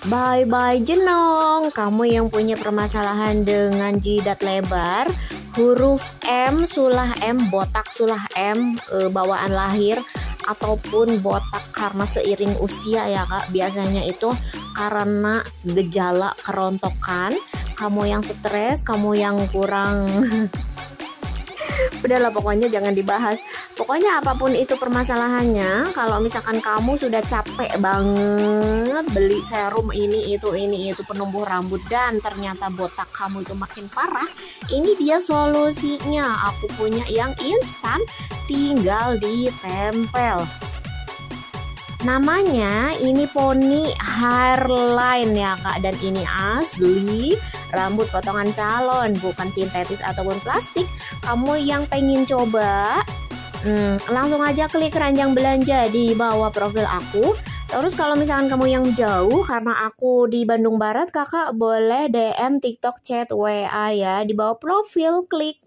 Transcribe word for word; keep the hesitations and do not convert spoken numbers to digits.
Bye-bye jenong, kamu yang punya permasalahan dengan jidat lebar, huruf M, sulah M, botak sulah M, e, bawaan lahir, ataupun botak karena seiring usia ya kak. Biasanya itu karena gejala kerontokan, kamu yang stres, kamu yang kurang udahlah pokoknya jangan dibahas. Pokoknya apapun itu permasalahannya, kalau misalkan kamu sudah capek banget beli serum ini itu ini itu penumbuh rambut dan ternyata botak kamu itu makin parah, ini dia solusinya. Aku punya yang instan, tinggal ditempel. Namanya ini Pony Hairline ya kak, dan ini asli rambut potongan salon, bukan sintetis ataupun plastik. Kamu yang pengen coba, hmm, langsung aja klik keranjang belanja di bawah profil aku. Terus kalau misalkan kamu yang jauh, karena aku di Bandung Barat, kakak boleh D M, TikTok, chat, W A ya di bawah profil, klik.